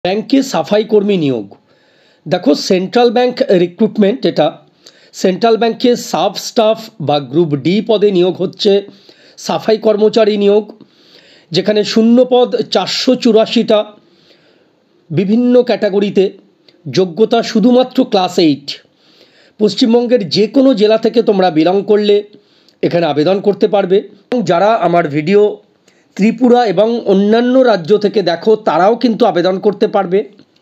ব্যাংকে সাফাই কর্মী নিয়োগ। দেখো, সেন্ট্রাল ব্যাংক রিক্রুটমেন্ট, এটা সেন্ট্রাল ব্যাংকে সাব স্টাফ বা গ্রুপ ডি পদে নিয়োগ হচ্ছে সাফাই কর্মচারী নিয়োগ, যেখানে শূন্য পদ 484টা, বিভিন্ন ক্যাটাগরিতে, যোগ্যতা শুধুমাত্র ক্লাস 8। পশ্চিমবঙ্গের যে কোনো জেলা থেকে তোমরা বিলং করলে এখানে আবেদন করতে পারবে। এবং যারা আমার ভিডিও ত্রিপুরা এবং অন্যান্য রাজ্য থেকে দেখো তারাও কিন্তু আবেদন করতে পারবে।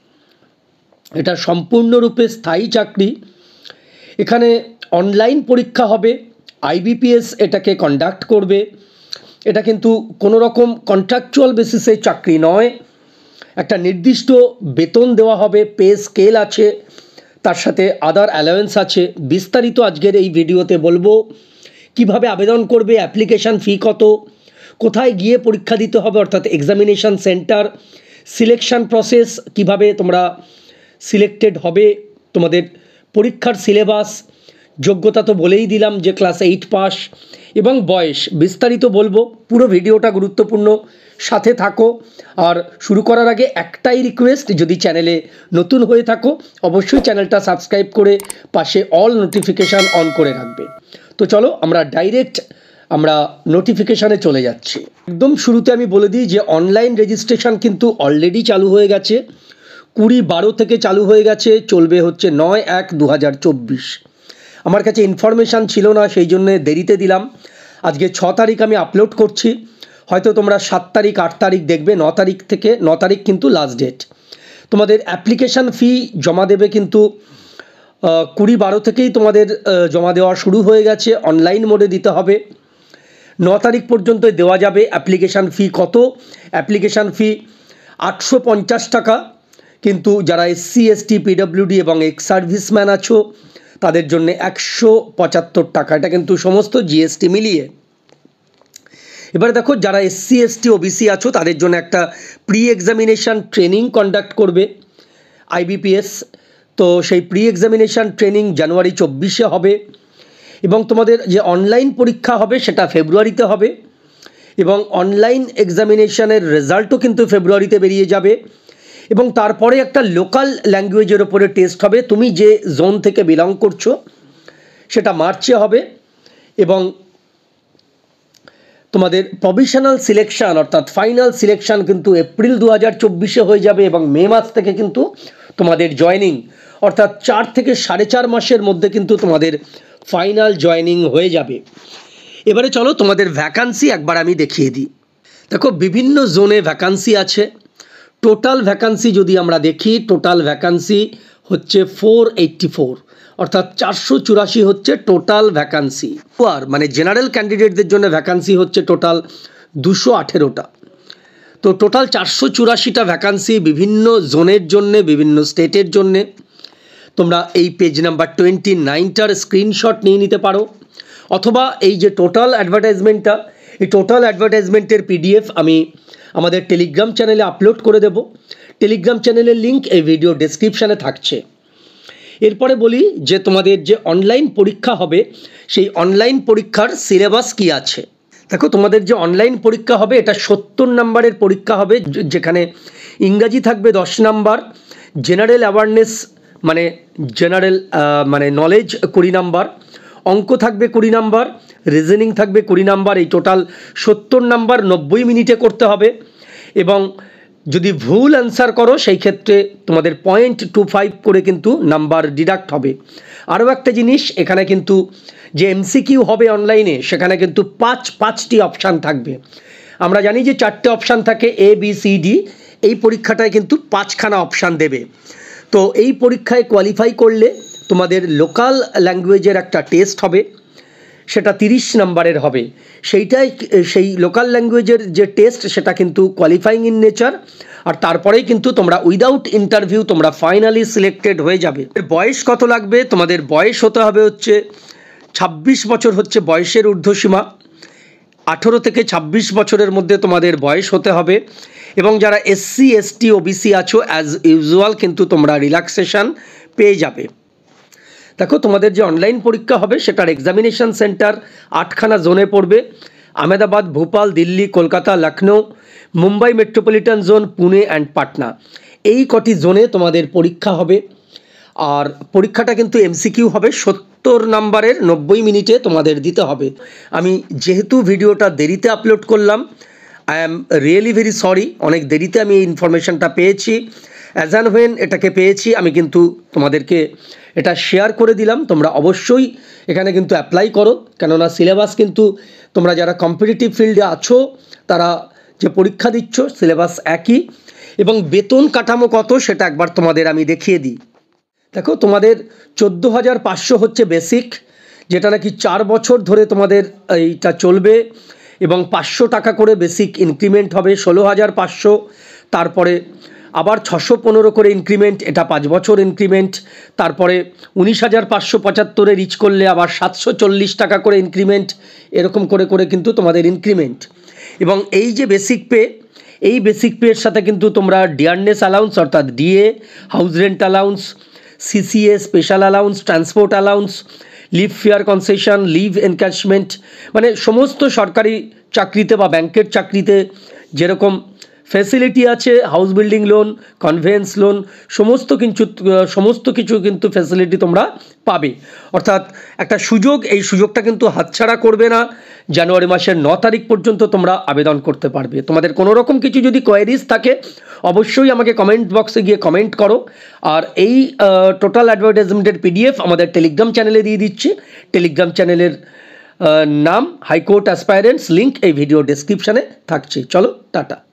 এটা সম্পূর্ণরূপে স্থায়ী চাকরি। এখানে অনলাইন পরীক্ষা হবে, আইবিপিএস এটাকে কন্ডাক্ট করবে। এটা কিন্তু কোনো রকম কন্ট্রাকচুয়াল বেসিসে চাকরি নয়। একটা নির্দিষ্ট বেতন দেওয়া হবে, পে স্কেল আছে, তার সাথে আদার অ্যালাওয়েন্স আছে। বিস্তারিত আজকের এই ভিডিওতে বলবো। কিভাবে আবেদন করবে, অ্যাপ্লিকেশান ফি কত, কোথায় গিয়ে পরীক্ষা দিতে হবে অর্থাৎ এক্সামিনেশান সেন্টার, সিলেকশান প্রসেস, কিভাবে তোমরা সিলেক্টেড হবে, তোমাদের পরীক্ষার সিলেবাস, যোগ্যতা তো বলেই দিলাম যে ক্লাস 8 পাস, এবং বয়স বিস্তারিত বলবো। পুরো ভিডিওটা গুরুত্বপূর্ণ, সাথে থাকো। আর শুরু করার আগে একটাই রিকোয়েস্ট, যদি চ্যানেলে নতুন হয়ে থাকো অবশ্যই চ্যানেলটা সাবস্ক্রাইব করে পাশে অল নোটিফিকেশান অন করে রাখবে। তো চলো আমরা নোটিফিকেশানে চলে যাচ্ছি। একদম শুরুতে আমি বলে দিই যে অনলাইন রেজিস্ট্রেশন কিন্তু অলরেডি চালু হয়ে গেছে, 20/12 থেকে চালু হয়ে গেছে, চলবে হচ্ছে 9/1/2024। আমার কাছে ইনফরমেশান ছিল না, সেই জন্যে দেরিতে দিলাম। আজকে 6 তারিখ আমি আপলোড করছি, হয়তো তোমরা 7 তারিখ 8 তারিখ দেখবে। 9 তারিখ কিন্তু লাস্ট ডেট। তোমাদের অ্যাপ্লিকেশান ফি জমা দেবে কিন্তু 20/12 থেকেই তোমাদের জমা দেওয়া শুরু হয়ে গেছে, অনলাইন মোডে দিতে হবে। 9 তারিখ পর্যন্ত দেওয়া যাবে। অ্যাপ্লিকেশান ফি কত? অ্যাপ্লিকেশান ফি 850 টাকা, কিন্তু যারা SC ST PWD এবং এক্স সার্ভিসম্যান আছো তাদের জন্য 175 টাকা। এটা কিন্তু সমস্ত জিএসটি মিলিয়ে। এবারে দেখো, যারা SC ST OBC আছো তাদের জন্য একটা প্রি এক্সামিনেশান ট্রেনিং কন্ডাক্ট করবে আইবিপিএস। তো সেই প্রি এক্সামিনেশান ট্রেনিং জানুয়ারি 24-এ হবে, এবং তোমাদের যে অনলাইন পরীক্ষা হবে সেটা ফেব্রুয়ারিতে হবে, এবং অনলাইন এক্সামিনেশানের রেজাল্টও কিন্তু ফেব্রুয়ারিতে বেরিয়ে যাবে। এবং তারপরে একটা লোকাল ল্যাঙ্গুয়েজের ওপরে টেস্ট হবে। তুমি যে জোন থেকে বিলং করছো সেটা মার্চে হবে, এবং তোমাদের প্রভিশনাল সিলেকশান অর্থাৎ ফাইনাল সিলেকশান কিন্তু এপ্রিল 2024-এ হয়ে যাবে, এবং মে মাস থেকে কিন্তু তোমাদের জয়নিং অর্থাৎ 4 থেকে 4.5 মাসের মধ্যে কিন্তু তোমাদের ফাইনাল জয়নিং হয়ে যাবে। এবারে চলো তোমাদের ভ্যাকান্সি একবার আমি দেখিয়ে দিই। দেখো, বিভিন্ন জোনে ভ্যাকান্সি আছে। টোটাল ভ্যাকান্সি যদি আমরা দেখি, টোটাল ভ্যাকান্সি হচ্ছে 484, অর্থাৎ 484 হচ্ছে টোটাল ভ্যাকান্সি। আর মানে জেনারেল ক্যান্ডিডেটদের জন্য ভ্যাকান্সি হচ্ছে টোটাল 218টা। তো টোটাল 484টা ভ্যাকান্সি বিভিন্ন জোনের জন্যে, বিভিন্ন স্টেটের জন্যে। তোমরা এই পেজ নাম্বার 29টার স্ক্রিনশট নিয়ে নিতে পারো, অথবা এই যে টোটাল অ্যাডভার্টাইজমেন্টটা, এই টোটাল অ্যাডভার্টাইজমেন্টের PDF আমি আমাদের টেলিগ্রাম চ্যানেলে আপলোড করে দেব। টেলিগ্রাম চ্যানেলের লিঙ্ক এই ভিডিও ডেসক্রিপশানে থাকছে। এরপরে বলি যে তোমাদের যে অনলাইন পরীক্ষা হবে সেই অনলাইন পরীক্ষার সিলেবাস কি আছে। দেখো, তোমাদের যে অনলাইন পরীক্ষা হবে এটা 70 নম্বরের পরীক্ষা হবে, যেখানে ইংরাজি থাকবে 10 নম্বর, জেনারেল অ্যাওয়ারনেস মানে নলেজ 20 নম্বর, অঙ্ক থাকবে 20 নম্বর, রিজনিং থাকবে 20 নম্বর। এই টোটাল 70 নম্বর 90 মিনিটে করতে হবে, এবং যদি ভুল অ্যান্সার করো সেই ক্ষেত্রে তোমাদের 0.25 করে কিন্তু নাম্বার ডিডাক্ট হবে। আরও একটা জিনিস, এখানে কিন্তু যে MCQ হবে অনলাইনে সেখানে কিন্তু 5টি অপশান থাকবে। আমরা জানি যে 4টে অপশান থাকে ABCD, এই পরীক্ষাটায় কিন্তু 5খানা অপশান দেবে। তো এই পরীক্ষায় কোয়ালিফাই করলে তোমাদের লোকাল ল্যাঙ্গুয়েজের একটা টেস্ট হবে, সেটা 30 নম্বরের হবে। সেই লোকাল ল্যাঙ্গুয়েজের যে টেস্ট সেটা কিন্তু কোয়ালিফাইং ইন নেচার, আর তারপরেই কিন্তু তোমরা উইদাউট ইন্টারভিউ তোমরা ফাইনালি সিলেক্টেড হয়ে যাবে। বয়স কত লাগবে? তোমাদের বয়স হতে হবে হচ্ছে 26 বছর হচ্ছে বয়সের ঊর্ধ্বসীমা। 18 থেকে 26 বছরের মধ্যে তোমাদের বয়স হতে হবে, এবং যারা SC ST OBC আছো অ্যাজ ইউজুয়াল কিন্তু তোমরা রিল্যাক্সেশন পেয়ে যাবে। দেখো, তোমাদের যে অনলাইন পরীক্ষা হবে সেটার এক্সামিনেশান সেন্টার 8খানা জোনে পড়বে। Ahmedabad, Bhopal, Delhi, Kolkata, Lucknow, Mumbai metropolitan zone, Pune and Patna. এই কটি জোনে তোমাদের পরীক্ষা হবে। আর পরীক্ষাটা কিন্তু এমসিকিউ হবে, 70 নম্বরের 90 মিনিটে তোমাদের দিতে হবে। আমি যেহেতু ভিডিওটা দেরিতে আপলোড করলাম, I am really very sorry, অনেক দেরিতে আমি এই ইনফরমেশানটা পেয়েছি। অ্যাজ অ্যান্ড হোয়েন এটাকে পেয়েছি, আমি কিন্তু তোমাদেরকে এটা শেয়ার করে দিলাম। তোমরা অবশ্যই এখানে কিন্তু অ্যাপ্লাই করো, কেননা সিলেবাস কিন্তু তোমরা যারা কম্পিটিটিভ ফিল্ডে আছো তারা যে পরীক্ষা দিচ্ছ সিলেবাস একই, এবং বেতন কাঠামো কত সেটা একবার তোমাদের আমি দেখিয়ে দিই। দেখো, তোমাদের 14,500 হচ্ছে বেসিক, যেটা নাকি 4 বছর ধরে তোমাদের এইটা চলবে, এবং 500 টাকা করে বেসিক ইনক্রিমেন্ট হবে, 16,500। তারপরে আবার 615 করে ইনক্রিমেন্ট, এটা 5 বছর ইনক্রিমেন্ট। তারপরে 19,575 রিচ করলে আবার 740 টাকা করে ইনক্রিমেন্ট, এরকম করে করে কিন্তু তোমাদের ইনক্রিমেন্ট। এবং এই যে বেসিক পে, এই বেসিক পের সাথে কিন্তু তোমরা ডিয়ারনেস অ্যালাউন্স অর্থাৎ DA, house rent allowance, CCA special allowance, transport allowance, leave fare concession, leave encashment, মানে সমস্ত সরকারি চাকরিতে বা ব্যাংকের চাকরিতে যেরকম ফ্যাসিলিটি আছে, house building loan, conveyance loan, সমস্ত কিছু কিন্তু ফ্যাসিলিটি তোমরা পাবে। অর্থাৎ একটা সুযোগ, এই সুযোগটা কিন্তু হাতছাড়া করবে না। জানুয়ারি মাসের 9 তারিখ পর্যন্ত তোমরা আবেদন করতে পারবে। তোমাদের কোনো রকম কিছু যদি কোয়ারিজ থাকে অবশ্যই আমাকে কমেন্ট বক্সে গিয়ে কমেন্ট করো। আর এই টোটাল অ্যাডভার্টাইজমেন্টের পিডিএফ আমাদের টেলিগ্রাম চ্যানেলে দিয়ে দিচ্ছি। টেলিগ্রাম চ্যানেলের নাম হাইকোর্ট অ্যাসপায়ারেন্টস, লিঙ্ক এই ভিডিও ডেসক্রিপশানে থাকছে। চলো, টাটা।